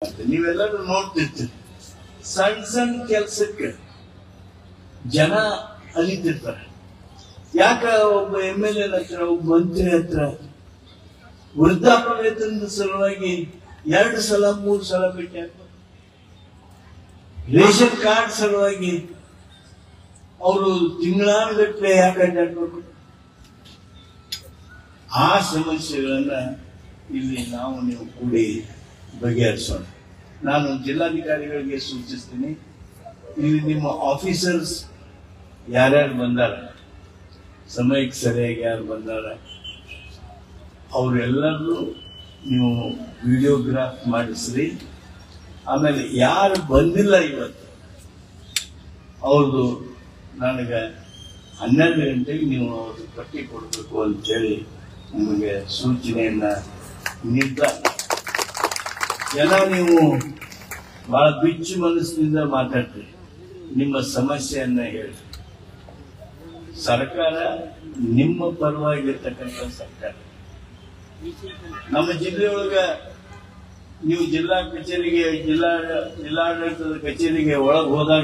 ನೀವೆಲ್ಲರೂ ನೋಡ್ತಿರ್ತೀರಿ ಸಣ್ಣ ಸಣ್ಣ ಕೆಲಸಕ್ಕೆ ಜನ ಅಲಿತಿರ್ತಾರೆ. ಯಾಕ ಒಬ್ಬ MLA ಹತ್ರ ಒಬ್ಬ ಮಂತ್ರಿ ಹತ್ರ ವೃದ್ಧಾಪ್ಯ ವೇತನದ ಸಲುವಾಗಿ 2 ಸಲ 3 ಸಲ ಭೇಟಿ ಆಗ್ತಾರೆ. ರೇಷನ್ ಕಾರ್ಡ್ ಸಲುವಾಗಿ ಅವರು ತಿಂಗಳಾನುಗಟ್ಟಲೆ ಯಾಕೆ ಅಡ್ಡಾಡ್ಬೇಕು? ಆ ಸಮಸ್ಯೆಗಳನ್ನ ಇಲ್ಲಿ ನೀವು ಕೂಡಿ ಬಗೆಹರಿಸೋಣ. ನಾನು ಜಿಲ್ಲಾಧಿಕಾರಿಗಳಿಗೆ ಸೂಚಿಸ್ತೀನಿ, ಇಲ್ಲಿ ನಿಮ್ಮ ಆಫೀಸರ್ಸ್ ಯಾರ್ಯಾರು ಬಂದಾರ, ಸಮಯಕ್ಕೆ ಸರಿಯಾಗಿ ಯಾರು ಬಂದಾರ, ಅವರೆಲ್ಲರೂ ನೀವು ವಿಡಿಯೋಗ್ರಾಫ್ ಮಾಡಿಸ್ರಿ. ಆಮೇಲೆ ಯಾರು ಬಂದಿಲ್ಲ ಇವತ್ತು ಅವ್ರದ್ದು ನನಗೆ 12 ಗಂಟೆಗೆ ನೀವು ಅವ್ರದ್ದು ಪಟ್ಟಿ ಕೊಡಬೇಕು ಅಂತೇಳಿ ನಿಮಗೆ ಸೂಚನೆಯನ್ನ ನೀಡ್ತಾರೆ. ಜನ ನೀವು ಬಹಳ ಬಿಚ್ಚು ಮನಸ್ಸಿನಿಂದ ಮಾತಾಡ್ತೀರಿ, ನಿಮ್ಮ ಸಮಸ್ಯೆಯನ್ನ ಹೇಳಿ. ಸರ್ಕಾರ ನಿಮ್ಮ ಪರವಾಗಿರ್ತಕ್ಕಂಥ ಸರ್ಕಾರ. ನಮ್ಮ ಜಿಲ್ಲೆಯೊಳಗ ನೀವು ಜಿಲ್ಲಾ ಕಚೇರಿಗೆ ಜಿಲ್ಲಾಡಳಿತದ ಕಚೇರಿಗೆ ಒಳಗೆ ಹೋದಾಗ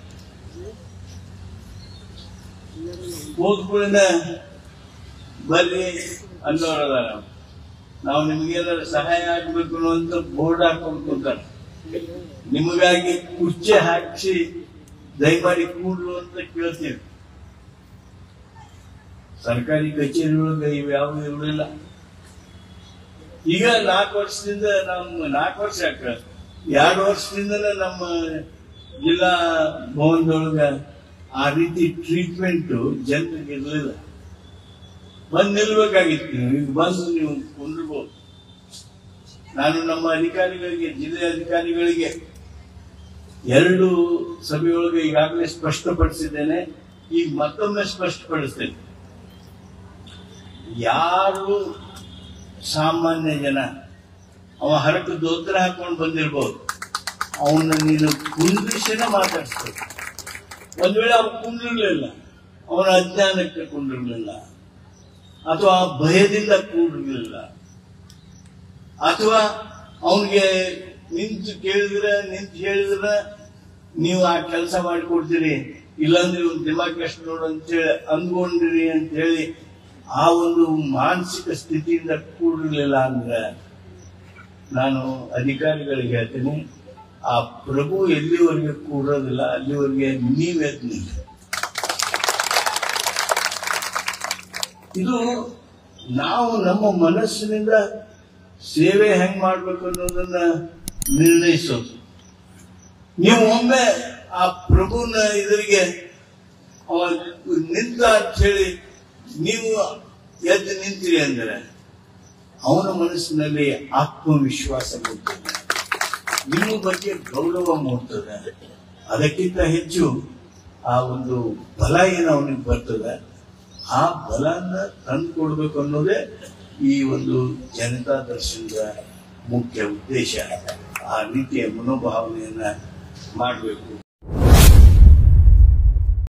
ಹೋಗ್ಬಿಡಿನ ಬರ್ರಿ ಅನ್ನೋರಲ್ಲ. ನಾವು ನಿಮ್ಗೇನಾದ್ರು ಸಹಾಯ ಆಗ್ಬೇಕು ಅಂತ ಬೋರ್ಡ್ ಹಾಕೊಂಡು ಕೂತಾರೆ. ನಿಮಗಾಗಿ ಕುರ್ಚಿ ಹಾಕಿಸಿ ದಯಮಾಡಿ ಕೂಡ್ರು ಅಂತ ಕೇಳ್ತೀವಿ. ಸರ್ಕಾರಿ ಕಚೇರಿಯೊಳಗೆ ಇವ್ಯಾವ ಇರಲಿಲ್ಲ. ಈಗ 4 ವರ್ಷದಿಂದ 4 ವರ್ಷ 2 ವರ್ಷದಿಂದಲೇ ನಮ್ಮ ಜಿಲ್ಲಾ ಭವನದೊಳಗ ಆ ರೀತಿ ಟ್ರೀಟ್ಮೆಂಟ್ ಜನರಿಗೆ ಇರಲಿಲ್ಲ. ಬಂದು ನಿಲ್ಬೇಕಾಗಿತ್ತು. ಈಗ ಬಂದು ನೀವು ಕೊಂಡಿರ್ಬೋದು. ನಾನು ನಮ್ಮ ಅಧಿಕಾರಿಗಳಿಗೆ, ಜಿಲ್ಲೆಯ ಅಧಿಕಾರಿಗಳಿಗೆ 2 ಸಭೆಯೊಳಗೆ ಈಗಾಗಲೇ ಸ್ಪಷ್ಟಪಡಿಸಿದ್ದೇನೆ. ಈಗ ಮತ್ತೊಮ್ಮೆ ಸ್ಪಷ್ಟಪಡಿಸ್ತೇನೆ. ಯಾರು ಸಾಮಾನ್ಯ ಜನ, ಅವ ಹರಕು ದೋತ್ರ ಹಾಕೊಂಡು ಬಂದಿರ್ಬೋದು, ಅವನ್ನ ನೀನು ಕುಂದ್ರಿಸಿನ ಮಾತಾಡಿಸ್ಬೇಕು. ಒಂದ್ ವೇಳೆ ಅವ್ನು ಕುಂದಿರ್ಲಿಲ್ಲ, ಅವನ ಅಜ್ಞಾನಕ್ಕೆ ಕುಂದಿರ್ಲಿಲ್ಲ, ಅಥವಾ ಭಯದಿಂದ ಕೂಡಿರ್ಲಿಲ್ಲ, ಅಥವಾ ಅವನಿಗೆ ನಿಂತು ಹೇಳಿದ್ರೆ ನೀವು ಆ ಕೆಲಸ ಮಾಡಿಕೊಡ್ತೀರಿ, ಇಲ್ಲಾಂದ್ರೆ ಇವ್ನ ದಿಮಾಗ್ ಎಷ್ಟು ನೋಡು ಅಂತೇಳಿ ಅಂದ್ಕೊಂಡಿರಿ ಅಂತ ಹೇಳಿ ಆ ಒಂದು ಮಾನಸಿಕ ಸ್ಥಿತಿಯಿಂದ ಕೂಡಿರ್ಲಿಲ್ಲ ಅಂದ್ರೆ ನಾನು ಅಧಿಕಾರಿಗಳಿಗೆ ಹೇಳ್ತೀನಿ, ಆ ಪ್ರಭು ಎಲ್ಲಿವರೆಗೆ ಕೂಡೋದಿಲ್ಲ ಅಲ್ಲಿವರೆಗೆ ನೀವೆದ್ದು ನಿಲ್ಲ. ಇದು ನಾವು ನಮ್ಮ ಮನಸ್ಸಿನಿಂದ ಸೇವೆ ಹೆಂಗ್ ಮಾಡ್ಬೇಕು ಅನ್ನೋದನ್ನ ನಿರ್ಣಯಿಸೋದು. ನೀವು ಒಮ್ಮೆ ಆ ಪ್ರಭುನ ಎದುರಿಗೆ ಅವ ನಿಂತ ಅಂತ ಹೇಳಿ ನೀವು ಎದ್ದು ನಿಂತಿರಿ ಅಂದ್ರೆ ಅವನ ಮನಸ್ಸಿನಲ್ಲಿ ಆತ್ಮವಿಶ್ವಾಸ ಮೂಡ್ತದೆ, ನಿಮ್ಮ ಬಗ್ಗೆ ಗೌರವ ಮೂಡ್ತದೆ. ಅದಕ್ಕಿಂತ ಹೆಚ್ಚು ಆ ಒಂದು ಬಲ ಏನು ಅವನಿಗೆ ಬರ್ತದೆ, ಆ ಬಲನ ತಂದು ಕೊಡ್ಬೇಕು ಅನ್ನೋದೇ ಈ ಒಂದು ಜನತಾ ದರ್ಶನದ ಮುಖ್ಯ ಉದ್ದೇಶ. ಆ ರೀತಿಯ ಮನೋಭಾವನೆಯನ್ನ ಮಾಡಬೇಕು.